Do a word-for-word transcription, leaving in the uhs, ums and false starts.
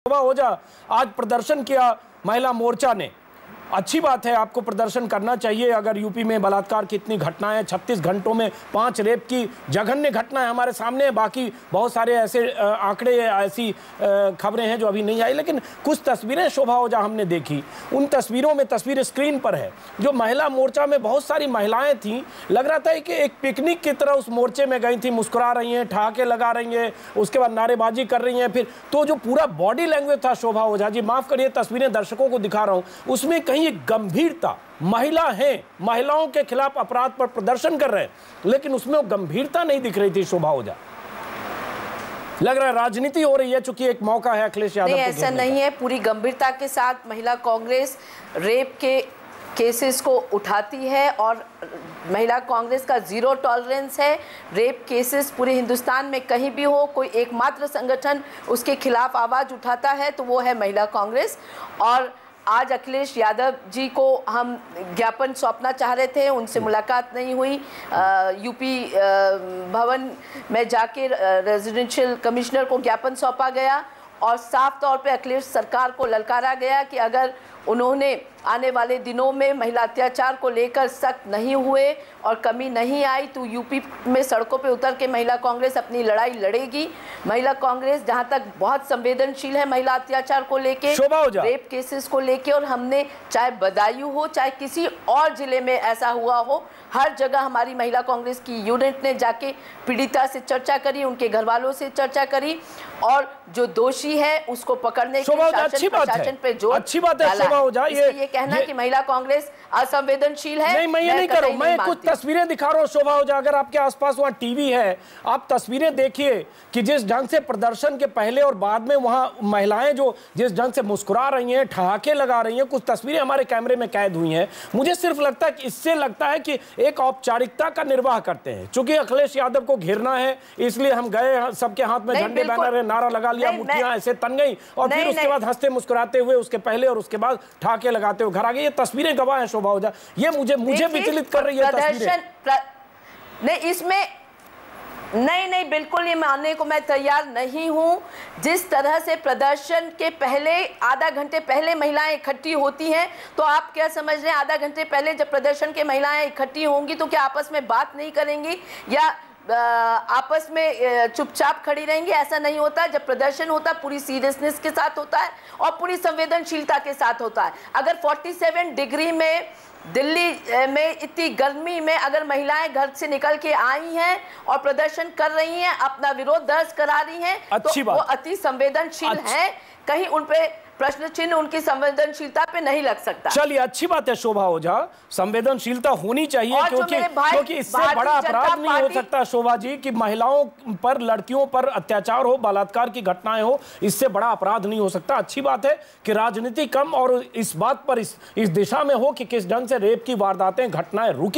शोभा ओझा आज प्रदर्शन किया महिला मोर्चा ने, अच्छी बात है, आपको प्रदर्शन करना चाहिए। अगर यूपी में बलात्कार की इतनी घटनाएं, छत्तीस घंटों में पांच रेप की जघन्य घटनाएं हमारे सामने है, बाकी बहुत सारे ऐसे आंकड़े, ऐसी खबरें हैं जो अभी नहीं आई, लेकिन कुछ तस्वीरें शोभा ओझा हमने देखी। उन तस्वीरों में, तस्वीर स्क्रीन पर है, जो महिला मोर्चा में बहुत सारी महिलाएं थीं, लग रहा था कि एक पिकनिक की तरह उस मोर्चे में गई थी, मुस्कुरा रही हैं, ठहाके लगा रही हैं, उसके बाद नारेबाजी कर रही हैं। फिर तो जो पूरा बॉडी लैंग्वेज था शोभा ओझा जी, माफ करिए तस्वीरें दर्शकों को दिखा रहा हूं, उसमें कहीं एक गंभीरता, महिला है, महिलाओं के खिलाफ अपराध पर प्रदर्शन कर रहे हैं, लेकिन उसमें वो गंभीरता नहीं दिख रही थी शोभा ओझा। लग रहा है राजनीति हो रही है, चूंकि एक मौका है अखिलेश यादव नहीं, ऐसा नहीं है। पूरी गंभीरता के साथ महिला कांग्रेस रेप के केसेस को उठाती है और महिला कांग्रेस का जीरो टॉलरेंस है। रेप केसेस पूरे हिंदुस्तान में कहीं भी हो, कोई एकमात्र संगठन उसके खिलाफ आवाज उठाता है तो वो है महिला कांग्रेस। और आज अखिलेश यादव जी को हम ज्ञापन सौंपना चाह रहे थे, उनसे मुलाकात नहीं हुई। यूपी भवन में जाके रेजिडेंशियल कमिश्नर को ज्ञापन सौंपा गया और साफ तौर पे अखिलेश सरकार को ललकारा गया कि अगर उन्होंने आने वाले दिनों में महिला अत्याचार को लेकर सख्त नहीं हुए और कमी नहीं आई तो यूपी में सड़कों पे उतर के महिला कांग्रेस अपनी लड़ाई लड़ेगी। महिला कांग्रेस जहां तक बहुत संवेदनशील है महिला अत्याचार को लेके, रेप केसेस को लेके, और हमने चाहे बदायूं हो चाहे किसी और जिले में ऐसा हुआ हो, हर जगह हमारी महिला कांग्रेस की यूनिट ने जाके पीड़िता से चर्चा करी, उनके घर वालों से चर्चा करी और जो दोषी है उसको पकड़ने के लिए शासन प्रशासन पे जोर अच्छी बात है शोभा ओझा। ये ये कहना ये, कि महिला कांग्रेस असंवेदनशील है, नहीं मैं ये नहीं कर रहा हूं, मैं कुछ तस्वीरें दिखा रहा हूं शोभा ओझा। अगर आपके आसपास वहां टीवी है, आप तस्वीरें देखिए कि जिस ढंग से प्रदर्शन के पहले और बाद में वहां महिलाएं जो जिस ढंग से मुस्कुरा रही हैं, ठहाके लगा रही हैं, कुछ तस्वीरें हमारे कैमरे में कैद हुई हैं। मुझे सिर्फ लगता है कि इससे लगता है कि एक औपचारिकता का निर्वाह करते हैं। चूंकि अखिलेश यादव को घेरना है इसलिए हम गए, सबके हाथ में झंडे बैनर है, नारा लगा लिया, मुठ्ठियां ऐसे तन गई और फिर उसके बाद हंसते मुस्कुराते हुए उसके पहले और उसके बाद ठहाके लगाते हुए घर आ गए। ये तस्वीरें गवाह हैं शोभा ओझा, ये मुझे मुझे विचलित कर रही है तस्वीरें। प्र... नहीं इसमें नहीं नहीं बिल्कुल ये मानने को मैं तैयार नहीं हूं। जिस तरह से प्रदर्शन के पहले आधा घंटे पहले महिलाएं इकट्ठी होती हैं, तो आप क्या समझ रहे हैं आधा घंटे पहले जब प्रदर्शन के महिलाएं इकट्ठी होंगी तो क्या आपस में बात नहीं करेंगी या आपस में चुपचाप खड़ी रहेंगी? ऐसा नहीं होता। जब प्रदर्शन होता है पूरी सीरियसनेस के साथ होता है और पूरी संवेदनशीलता के साथ होता है। अगर सैंतालीस डिग्री में दिल्ली में इतनी गर्मी में अगर महिलाएं घर से निकल के आई हैं और प्रदर्शन कर रही हैं, अपना विरोध दर्ज करा रही हैं, तो वो अति संवेदनशील हैं। कहीं उन पे प्रश्न चिन्ह उनकी संवेदनशीलता पे नहीं लग सकता। चलिए अच्छी बात है शोभा ओझा, संवेदनशीलता होनी चाहिए क्योंकि क्योंकि इससे बड़ा अपराध नहीं हो सकता शोभा जी कि महिलाओं पर, लड़कियों पर अत्याचार हो, बलात्कार की घटनाएं हो, इससे बड़ा अपराध नहीं हो सकता। अच्छी बात है कि राजनीति कम और इस बात पर इस, इस दिशा में हो कि किस ढंग से रेप की वारदातें, घटनाएं रुकी।